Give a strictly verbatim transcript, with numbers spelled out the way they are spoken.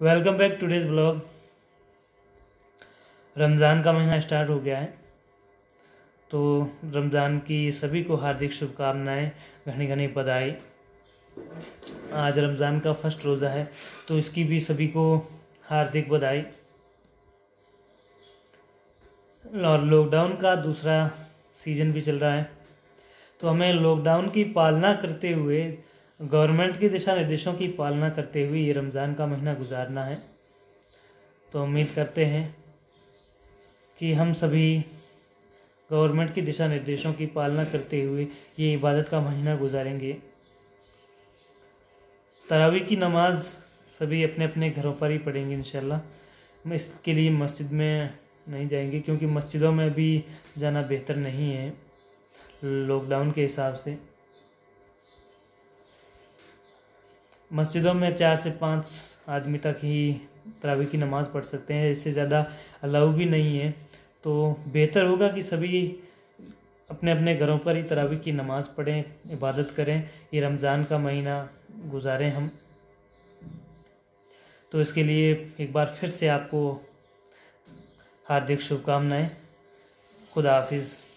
Welcome back today's blog. Ramzan का महीना start हो गया है, तो रमज़ान की सभी को हार्दिक शुभकामनाएं, घनी घनी बधाई। आज रमज़ान का फर्स्ट रोज़ा है, तो इसकी भी सभी को हार्दिक बधाई। और लॉकडाउन का दूसरा सीज़न भी चल रहा है, तो हमें लॉकडाउन की पालना करते हुए, गवर्नमेंट के दिशा निर्देशों की पालना करते हुए ये रमज़ान का महीना गुजारना है। तो उम्मीद करते हैं कि हम सभी गवर्नमेंट के दिशा निर्देशों की पालना करते हुए ये इबादत का महीना गुजारेंगे। तरावी की नमाज सभी अपने अपने घरों पर ही पढ़ेंगे इंशाल्लाह। इसके लिए मस्जिद में नहीं जाएंगे, क्योंकि मस्जिदों में भी जाना बेहतर नहीं है लॉकडाउन के हिसाब से। मस्जिदों में चार से पाँच आदमी तक ही तरावी की नमाज़ पढ़ सकते हैं, इससे ज़्यादा अलाउ भी नहीं है। तो बेहतर होगा कि सभी अपने अपने घरों पर ही तरावी की नमाज़ पढ़ें, इबादत करें, ये रमज़ान का महीना गुजारें हम। तो इसके लिए एक बार फिर से आपको हार्दिक शुभकामनाएं। खुदा हाफिज़।